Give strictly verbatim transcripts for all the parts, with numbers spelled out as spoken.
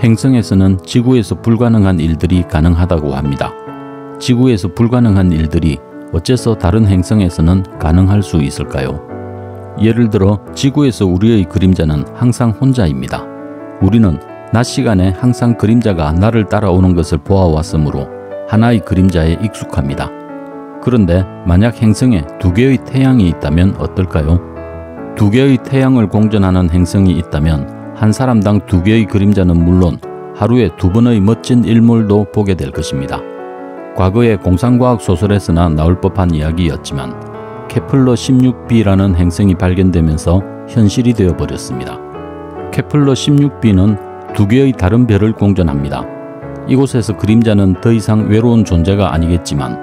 행성에서는 지구에서 불가능한 일들이 가능하다고 합니다. 지구에서 불가능한 일들이 어째서 다른 행성에서는 가능할 수 있을까요? 예를 들어 지구에서 우리의 그림자는 항상 혼자입니다. 우리는 낮 시간에 항상 그림자가 나를 따라오는 것을 보아왔으므로 하나의 그림자에 익숙합니다. 그런데 만약 행성에 두 개의 태양이 있다면 어떨까요? 두 개의 태양을 공전하는 행성이 있다면 한 사람당 두 개의 그림자는 물론 하루에 두 번의 멋진 일몰도 보게 될 것입니다. 과거의 공상과학 소설에서나 나올 법한 이야기였지만 케플러 십육 비라는 행성이 발견되면서 현실이 되어버렸습니다. 케플러 십육 비는 두 개의 다른 별을 공전합니다. 이곳에서 그림자는 더 이상 외로운 존재가 아니겠지만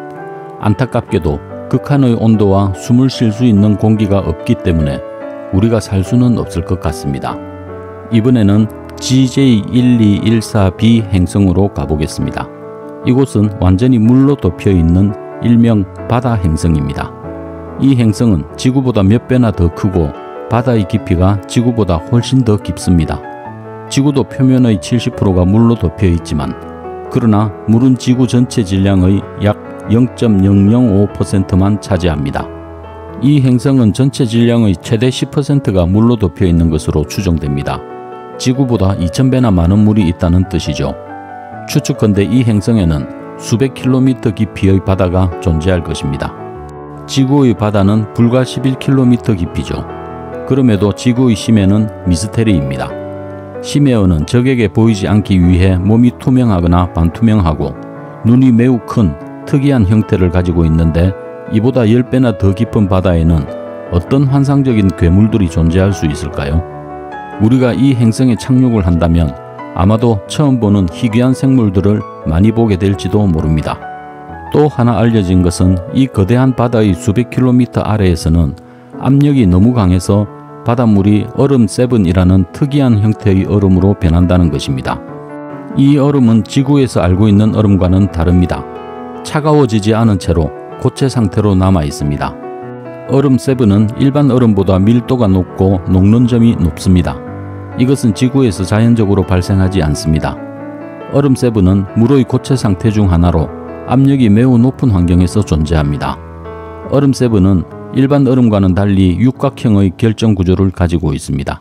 안타깝게도 극한의 온도와 숨을 쉴 수 있는 공기가 없기 때문에 우리가 살 수는 없을 것 같습니다. 이번에는 지제이 일이일사 비 행성으로 가보겠습니다. 이곳은 완전히 물로 덮여 있는 일명 바다 행성입니다. 이 행성은 지구보다 몇 배나 더 크고 바다의 깊이가 지구보다 훨씬 더 깊습니다. 지구도 표면의 칠십 퍼센트가 물로 덮여 있지만 그러나 물은 지구 전체 질량의 약 영 점 영영오 퍼센트만 차지합니다. 이 행성은 전체 질량의 최대 십 퍼센트가 물로 덮여 있는 것으로 추정됩니다. 지구보다 이천 배나 많은 물이 있다는 뜻이죠. 추측컨대 이 행성에는 수백 킬로미터 깊이의 바다가 존재할 것입니다. 지구의 바다는 불과 십일 킬로미터 깊이죠. 그럼에도 지구의 심해는 미스테리입니다. 심해어는 적에게 보이지 않기 위해 몸이 투명하거나 반투명하고 눈이 매우 큰 특이한 형태를 가지고 있는데 이보다 십 배나 더 깊은 바다에는 어떤 환상적인 괴물들이 존재할 수 있을까요? 우리가 이 행성에 착륙을 한다면 아마도 처음 보는 희귀한 생물들을 많이 보게 될지도 모릅니다. 또 하나 알려진 것은 이 거대한 바다의 수백 킬로미터 아래에서는 압력이 너무 강해서 바닷물이 얼음 세븐이라는 특이한 형태의 얼음으로 변한다는 것입니다. 이 얼음은 지구에서 알고 있는 얼음과는 다릅니다. 차가워지지 않은 채로 고체 상태로 남아 있습니다. 얼음 세븐은 일반 얼음보다 밀도가 높고 녹는 점이 높습니다. 이것은 지구에서 자연적으로 발생하지 않습니다. 얼음 세븐은 물의 고체 상태 중 하나로 압력이 매우 높은 환경에서 존재합니다. 얼음 세븐은 일반 얼음과는 달리 육각형의 결정 구조를 가지고 있습니다.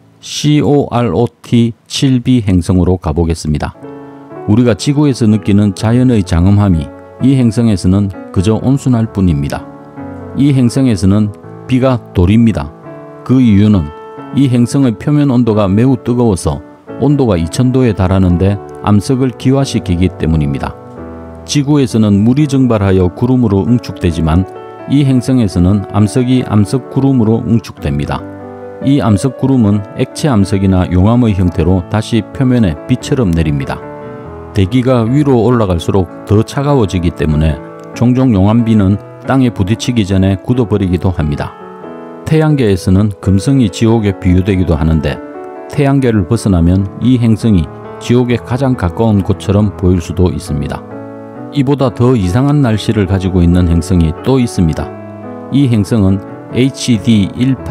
코르트 칠 비 행성으로 가보겠습니다. 우리가 지구에서 느끼는 자연의 장엄함이 이 행성에서는 그저 온순할 뿐입니다. 이 행성에서는 비가 돌입니다. 그 이유는 이 행성의 표면 온도가 매우 뜨거워서 온도가 이천 도에 달하는데 암석을 기화시키기 때문입니다. 지구에서는 물이 증발하여 구름으로 응축되지만 이 행성에서는 암석이 암석 구름으로 응축됩니다. 이 암석 구름은 액체 암석이나 용암의 형태로 다시 표면에 비처럼 내립니다. 대기가 위로 올라갈수록 더 차가워지기 때문에 종종 용암비는 땅에 부딪히기 전에 굳어버리기도 합니다. 태양계에서는 금성이 지옥에 비유되기도 하는데 태양계를 벗어나면 이 행성이 지옥에 가장 가까운 곳처럼 보일 수도 있습니다. 이보다 더 이상한 날씨를 가지고 있는 행성이 또 있습니다. 이 행성은 에이치디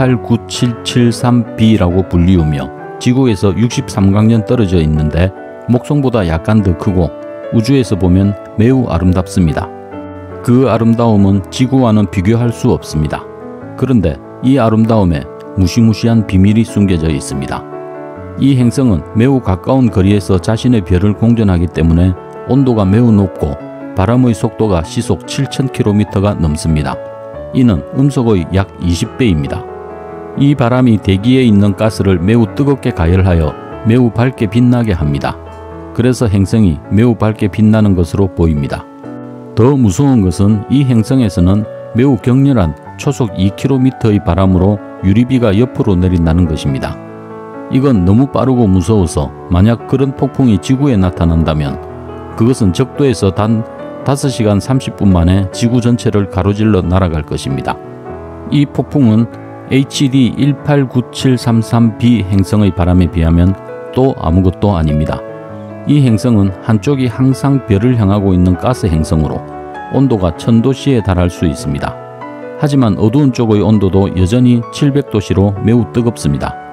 일팔구칠칠삼 비라고 불리우며 지구에서 육십삼 광년 떨어져 있는데 목성보다 약간 더 크고 우주에서 보면 매우 아름답습니다. 그 아름다움은 지구와는 비교할 수 없습니다. 그런데 이 아름다움에 무시무시한 비밀이 숨겨져 있습니다. 이 행성은 매우 가까운 거리에서 자신의 별을 공전하기 때문에 온도가 매우 높고 바람의 속도가 시속 칠천 킬로미터가 넘습니다. 이는 음속의 약 이십 배입니다. 이 바람이 대기에 있는 가스를 매우 뜨겁게 가열하여 매우 밝게 빛나게 합니다. 그래서 행성이 매우 밝게 빛나는 것으로 보입니다. 더 무서운 것은 이 행성에서는 매우 격렬한 초속 이 킬로미터의 바람으로 유리비가 옆으로 내린다는 것입니다. 이건 너무 빠르고 무서워서 만약 그런 폭풍이 지구에 나타난다면 그것은 적도에서 단 다섯 시간 삼십 분 만에 지구 전체를 가로질러 날아갈 것입니다. 이 폭풍은 에이치디 일팔구칠삼삼 비 행성의 바람에 비하면 또 아무것도 아닙니다. 이 행성은 한쪽이 항상 별을 향하고 있는 가스 행성으로 온도가 천 도씨에 달할 수 있습니다. 하지만 어두운 쪽의 온도도 여전히 칠백 도씨로 매우 뜨겁습니다.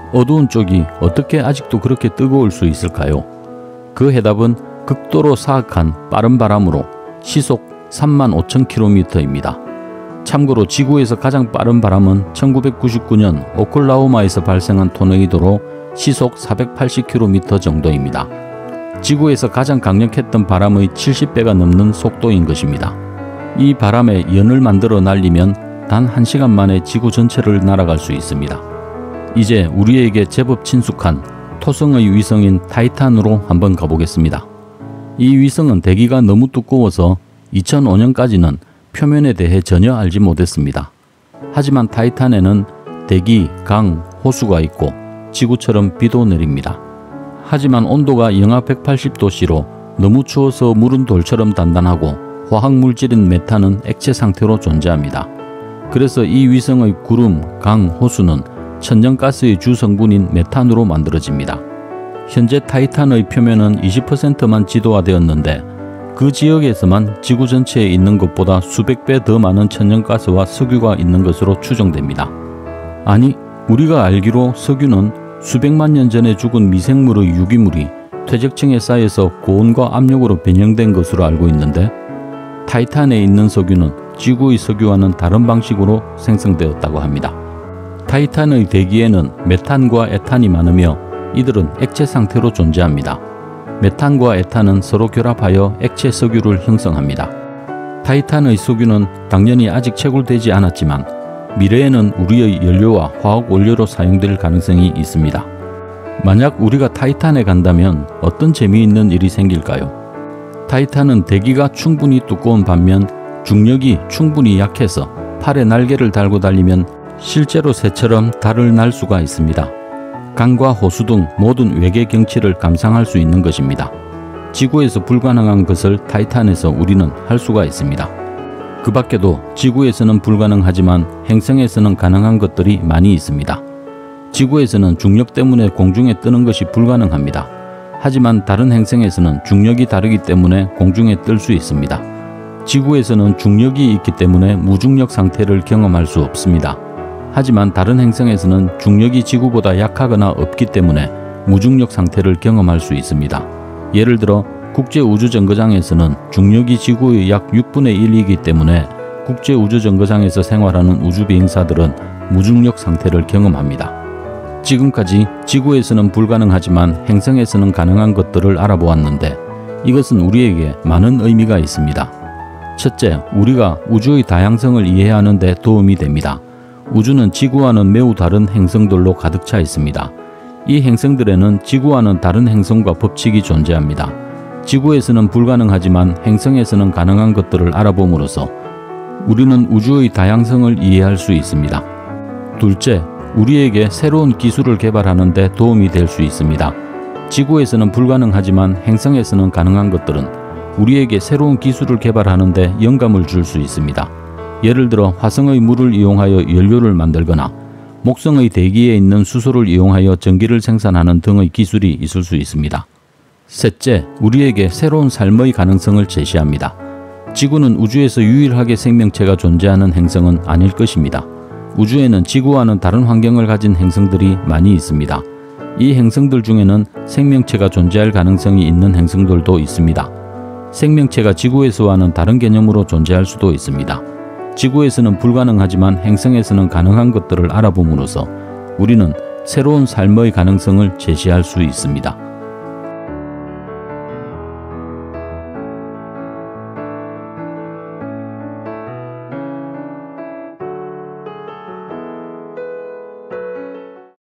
어두운 쪽이 어떻게 아직도 그렇게 뜨거울 수 있을까요? 그 해답은 극도로 사악한 빠른 바람으로 시속 삼만 오천 킬로미터입니다. 참고로 지구에서 가장 빠른 바람은 천구백구십구 년 오클라호마에서 발생한 토네이도로 시속 사백팔십 킬로미터 정도입니다. 지구에서 가장 강력했던 바람의 칠십 배가 넘는 속도인 것입니다. 이 바람에 연을 만들어 날리면 단 한 시간 만에 지구 전체를 날아갈 수 있습니다. 이제 우리에게 제법 친숙한 토성의 위성인 타이탄으로 한번 가보겠습니다. 이 위성은 대기가 너무 두꺼워서 이천오 년까지는 표면에 대해 전혀 알지 못했습니다. 하지만 타이탄에는 대기, 강, 호수가 있고 지구처럼 비도 내립니다. 하지만 온도가 영하 백팔십 도씨로 너무 추워서 물은 돌처럼 단단하고 화학물질인 메탄은 액체 상태로 존재합니다. 그래서 이 위성의 구름, 강, 호수는 천연가스의 주 성분인 메탄으로 만들어집니다. 현재 타이탄의 표면은 이십 퍼센트만 지도화되었는데 그 지역에서만 지구 전체에 있는 것보다 수백 배 더 많은 천연가스와 석유가 있는 것으로 추정됩니다. 아니, 우리가 알기로 석유는 수백만 년 전에 죽은 미생물의 유기물이 퇴적층에 쌓여서 고온과 압력으로 변형된 것으로 알고 있는데 타이탄에 있는 석유는 지구의 석유와는 다른 방식으로 생성되었다고 합니다. 타이탄의 대기에는 메탄과 에탄이 많으며 이들은 액체 상태로 존재합니다. 메탄과 에탄은 서로 결합하여 액체 석유를 형성합니다. 타이탄의 석유는 당연히 아직 채굴되지 않았지만 미래에는 우리의 연료와 화학 원료로 사용될 가능성이 있습니다. 만약 우리가 타이탄에 간다면 어떤 재미있는 일이 생길까요? 타이탄은 대기가 충분히 두꺼운 반면 중력이 충분히 약해서 팔에 날개를 달고 달리면 실제로 새처럼 달을 날 수가 있습니다. 강과 호수 등 모든 외계 경치를 감상할 수 있는 것입니다. 지구에서 불가능한 것을 타이탄에서 우리는 할 수가 있습니다. 그 밖에도 지구에서는 불가능하지만 행성에서는 가능한 것들이 많이 있습니다. 지구에서는 중력 때문에 공중에 뜨는 것이 불가능합니다. 하지만 다른 행성에서는 중력이 다르기 때문에 공중에 뜰 수 있습니다. 지구에서는 중력이 있기 때문에 무중력 상태를 경험할 수 없습니다. 하지만 다른 행성에서는 중력이 지구보다 약하거나 없기 때문에 무중력 상태를 경험할 수 있습니다. 예를 들어 국제우주정거장에서는 중력이 지구의 약 육분의 일이기 때문에 국제우주정거장에서 생활하는 우주비행사들은 무중력 상태를 경험합니다. 지금까지 지구에서는 불가능하지만 행성에서는 가능한 것들을 알아보았는데 이것은 우리에게 많은 의미가 있습니다. 첫째, 우리가 우주의 다양성을 이해하는 데 도움이 됩니다. 우주는 지구와는 매우 다른 행성들로 가득 차 있습니다. 이 행성들에는 지구와는 다른 행성과 법칙이 존재합니다. 지구에서는 불가능하지만 행성에서는 가능한 것들을 알아봄으로써 우리는 우주의 다양성을 이해할 수 있습니다. 둘째, 우리에게 새로운 기술을 개발하는 데 도움이 될 수 있습니다. 지구에서는 불가능하지만 행성에서는 가능한 것들은 우리에게 새로운 기술을 개발하는 데 영감을 줄 수 있습니다. 예를 들어 화성의 물을 이용하여 연료를 만들거나 목성의 대기에 있는 수소를 이용하여 전기를 생산하는 등의 기술이 있을 수 있습니다. 셋째, 우리에게 새로운 삶의 가능성을 제시합니다. 지구는 우주에서 유일하게 생명체가 존재하는 행성은 아닐 것입니다. 우주에는 지구와는 다른 환경을 가진 행성들이 많이 있습니다. 이 행성들 중에는 생명체가 존재할 가능성이 있는 행성들도 있습니다. 생명체가 지구에서와는 다른 개념으로 존재할 수도 있습니다. 지구에서는 불가능하지만 행성에서는 가능한 것들을 알아봄으로써 우리는 새로운 삶의 가능성을 제시할 수 있습니다.